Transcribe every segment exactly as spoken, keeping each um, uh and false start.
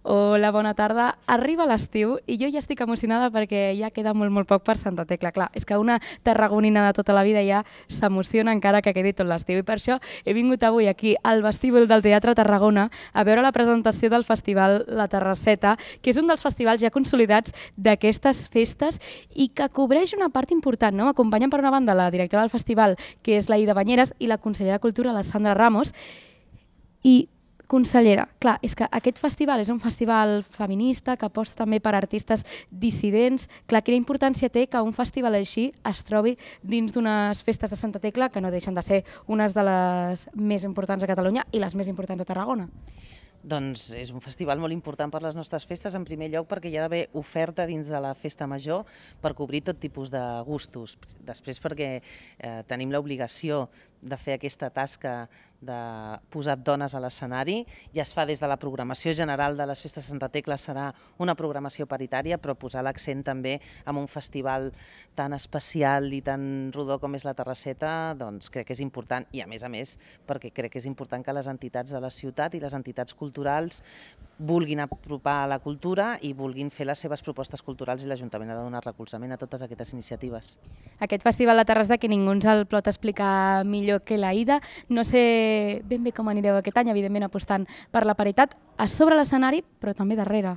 Hola, bona tarda. Arriba l'estiu i jo ja estic emocionada perquè ja queda molt, molt poc per Santa Tecla. Clar, és que una tarragonina de tota la vida ja s'emociona encara que quedi tot l'estiu. I per això he vingut avui aquí al vestíbul del Teatre Tarragona a veure la presentació del festival La Terrasseta, que és un dels festivals ja consolidats d'aquestes festes i que cobreix una part important, no? M'acompanyen per una banda la directora del festival, que és la Ida Banyeres, i la consellera de Cultura, la Sandra Ramos. I consellera, clar, és que aquest festival és un festival feminista que aposta també per artistes dissidents. Clar, quina importància té que un festival així es trobi dins d'unes festes de Santa Tecla que no deixen de ser unes de les més importants a Catalunya i les més importants a Tarragona? Doncs és un festival molt important per les nostres festes, en primer lloc perquè hi ha d'haver oferta dins de la festa major per cobrir tot tipus de gustos. Després perquè eh, tenim l'obligació de fer aquesta tasca de posar dones a l'escenari. Ja es fa des de la programació general de les festes de Santa Tecla, serà una programació paritària, però posar l'accent també en un festival tan especial i tan rodó com és la Terrasseta, doncs crec que és important, i a més a més perquè crec que és important que les entitats de la ciutat i les entitats culturals vulguin apropar la cultura i vulguin fer les seves propostes culturals, i l'Ajuntament ha de donar recolzament a totes aquestes iniciatives. Aquest festival La Terrasseta, que ningú ens el pot explicar millor que la Ida. No sé ben bé com anireu aquest any, evidentment apostant per la paritat a sobre l'escenari, però també darrere.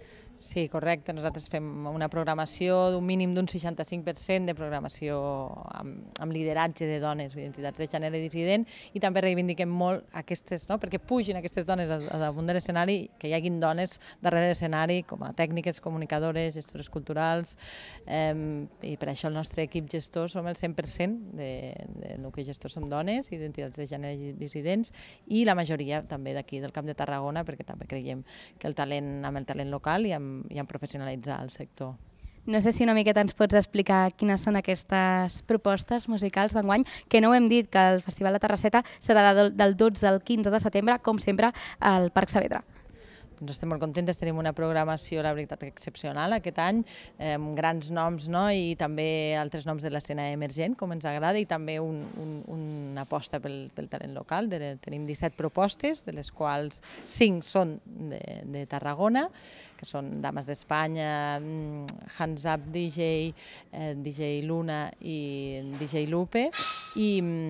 Sí, correcte. Nosaltres fem una programació d'un mínim d'un seixanta-cinc per cent de programació amb, amb lideratge de dones o identitats de gènere dissident, i també reivindiquem molt aquestes, no? perquè pugin aquestes dones a damunt de l'escenari, que hi haguin dones darrere l'escenari com a tècniques, comunicadores, gestores culturals, eh, i per això el nostre equip gestor som el cent per cent de, de nucli gestor som dones, identitats de gènere dissidents, i la majoria també d'aquí del Camp de Tarragona, perquè també creiem que el talent, amb el talent local i amb i en professionalitzar el sector. No sé si una miqueta ens pots explicar quines són aquestes propostes musicals d'enguany, que no ho hem dit, que el Festival de Terrasseta serà del dotze al quinze de setembre, com sempre, al Parc Saavedra. Doncs estem molt contentes, tenim una programació, la veritat, excepcional aquest any, eh, amb grans noms, no? I també altres noms de l'escena emergent, com ens agrada, i també un, un, una aposta pel, pel talent local. De, tenim disset propostes, de les quals cinc són de, de Tarragona, que són Dames d'Espanya, Hands Up D J, eh, D J Luna i D J Lupe, i,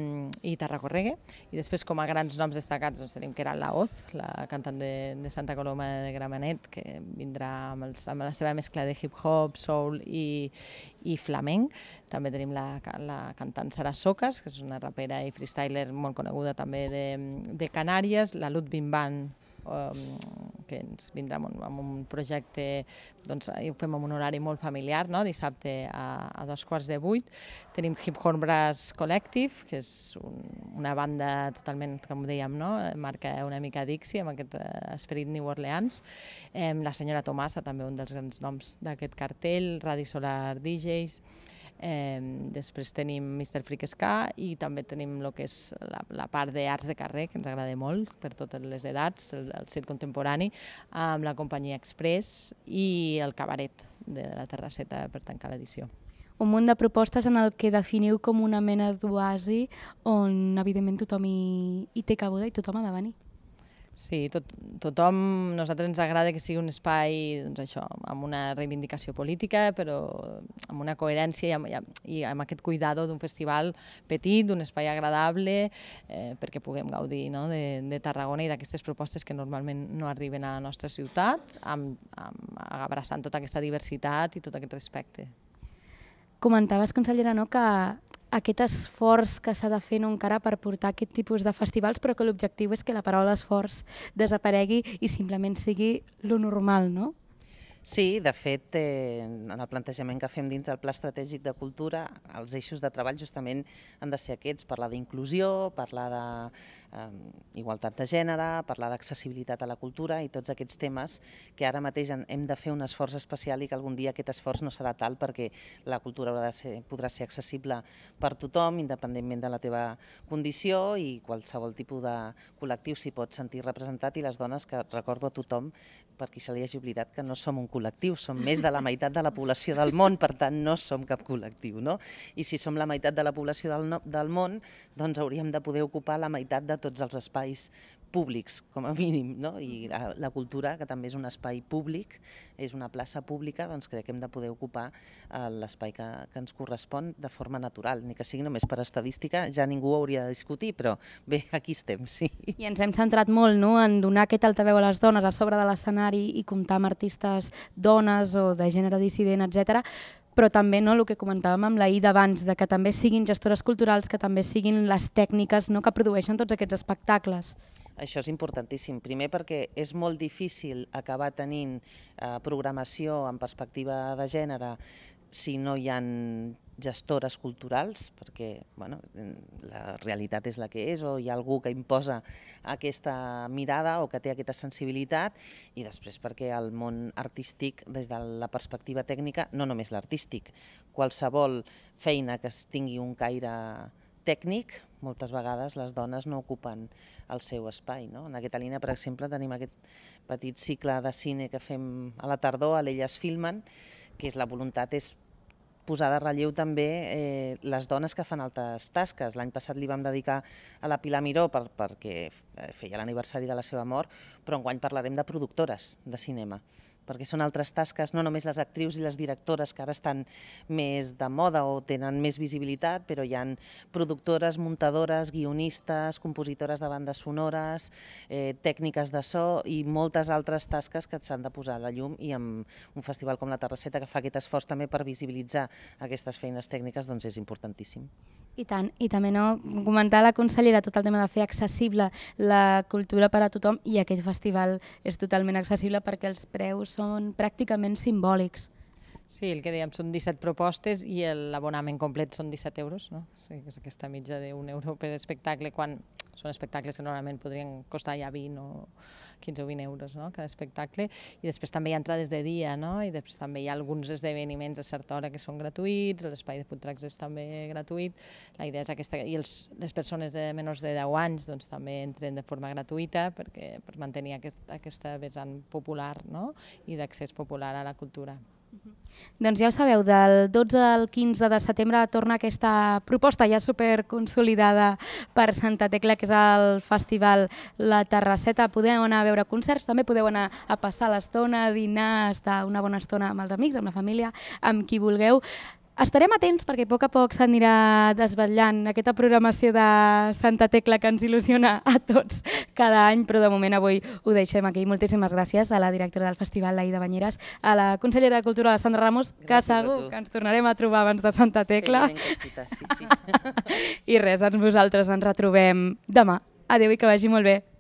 i Tarracorregue. I després, com a grans noms destacats, doncs, tenim Keral Laoz, la cantant de, de Santa Coloma de Gramenet, que vindrà amb, els, amb la seva mescla de hip-hop, soul i, i flamenc. També tenim la, la cantant Sara Socas, que és una rapera i freestyler molt coneguda també de, de Canàries, la Ludwig Band, Um, que ens vindrà amb un, amb un projecte, doncs ho fem amb un horari molt familiar, no? Dissabte a, a dos quarts de vuit. Tenim Hip Horn Brass Collective, que és un, una banda totalment, com dèiem, no? Marca una mica Dixie, amb aquest uh, esperit New Orleans. Eh, la senyora Tomasa, també un dels grans noms d'aquest cartell, Radi Solar D Js. Eh, després tenim mister Freak Ska, i també tenim el que és la, la part d'arts de carrer, que ens agrada molt, per totes les edats, el, el circ contemporani, amb la companyia Express i el cabaret de la Terrasseta per tancar l'edició. Un munt de propostes en el que definiu com una mena d'oasi on, evidentment, tothom hi, hi té cabuda i tothom ha de venir. Sí, tot, tothom, nosaltres ens agrada que sigui un espai, doncs això, amb una reivindicació política, però amb una coherència i amb, i amb aquest cuidado d'un festival petit, d'un espai agradable, eh, perquè puguem gaudir, no? de, de Tarragona i d'aquestes propostes que normalment no arriben a la nostra ciutat, amb, amb, abraçant tota aquesta diversitat i tot aquest respecte. Comentaves, consellera, no, que aquest esforç que s'ha de fer no encara per portar aquest tipus de festivals, però que l'objectiu és que la paraula esforç desaparegui i simplement sigui lo normal, no? Sí, de fet, eh, en el plantejament que fem dins del Pla Estratègic de Cultura, els eixos de treball justament han de ser aquests: parlar d'inclusió, parlar de eh, igualtat de gènere, parlar d'accessibilitat a la cultura i tots aquests temes que ara mateix hem de fer un esforç especial i que algun dia aquest esforç no serà tal, perquè la cultura haurà de ser, podrà ser accessible per tothom, independentment de la teva condició, i qualsevol tipus de col·lectiu s'hi pot sentir representat, i les dones, que recordo a tothom, per qui se li hagi oblidat, que no som un col·lectiu, som més de la meitat de la població del món, per tant no som cap col·lectiu, no? I si som la meitat de la població del, no, del món, doncs hauríem de poder ocupar la meitat de tots els espais públics, com a mínim, no? I la, la cultura, que també és un espai públic, és una plaça pública, doncs crec que hem de poder ocupar l'espai que, que ens correspon de forma natural, ni que sigui només per estadística, ja ningú ho hauria de discutir, però bé, aquí estem, sí. I ens hem centrat molt, no?, en donar aquest altaveu a les dones a sobre de l'escenari i comptar amb artistes dones o de gènere dissident, etcètera, però també, no, el que comentàvem amb la Ida abans, de que també siguin gestores culturals, que també siguin les tècniques, no, que produeixen tots aquests espectacles. Això és importantíssim. Primer perquè és molt difícil acabar tenint eh, programació en perspectiva de gènere si no hi ha gestores culturals, perquè bueno, la realitat és la que és, o hi ha algú que imposa aquesta mirada o que té aquesta sensibilitat, i després perquè el món artístic, des de la perspectiva tècnica, no només l'artístic, qualsevol feina que tingui un caire tècnic, moltes vegades les dones no ocupen el seu espai. No? En aquesta línia, per exemple, tenim aquest petit cicle de cine que fem a la tardor, a l'Elles Filmen, que és la voluntat és posar de relleu també eh, les dones que fan altres tasques. L'any passat li vam dedicar a la Pilar Miró per, perquè feia l'aniversari de la seva mort, però enguany parlarem de productores de cinema, perquè són altres tasques, no només les actrius i les directores que ara estan més de moda o tenen més visibilitat, però hi ha productores, muntadores, guionistes, compositores de bandes sonores, eh, tècniques de so i moltes altres tasques que s'han de posar a la llum, i amb un festival com la Terrasseta que fa aquest esforç també per visibilitzar aquestes feines tècniques, doncs és importantíssim. I tant, i també no comentar a la consellera tot el tema de fer accessible la cultura per a tothom, i aquest festival és totalment accessible perquè els preus són pràcticament simbòlics. Sí, el que dèiem, són disset propostes i l'abonament complet són disset euros, no? Sí, és aquesta mitja d'un euro per espectacle, quan són espectacles que normalment podrien costar ja vint o quinze o vint euros, no?, cada espectacle. I després també hi ha entrades de dia, no?, i després també hi ha alguns esdeveniments a certa hora que són gratuïts, l'espai de food trucks és també gratuït. La idea és aquesta, i els, les persones de menys de deu anys doncs, també entren de forma gratuïta perquè, per mantenir aquest, aquesta vessant popular, no?, i d'accés popular a la cultura. Doncs ja ho sabeu, del dotze al quinze de setembre torna aquesta proposta ja superconsolidada per Santa Tecla, que és el festival La Terrasseta. Podeu anar a veure concerts, també podeu anar a passar l'estona, a dinar, a estar una bona estona amb els amics, amb la família, amb qui vulgueu. Estarem atents perquè a poc a poc s'anirà desvetllant aquesta programació de Santa Tecla que ens il·lusiona a tots cada any, però de moment avui ho deixem aquí. Moltíssimes gràcies a la directora del festival, la Ida Banyeres, a la consellera de Cultura, la Sandra Ramos, que segur que ens tornarem a trobar abans de Santa Tecla. Sí, ben cosites, sí, sí. I res, ens vosaltres ens retrobem demà. Adéu i que vagi molt bé.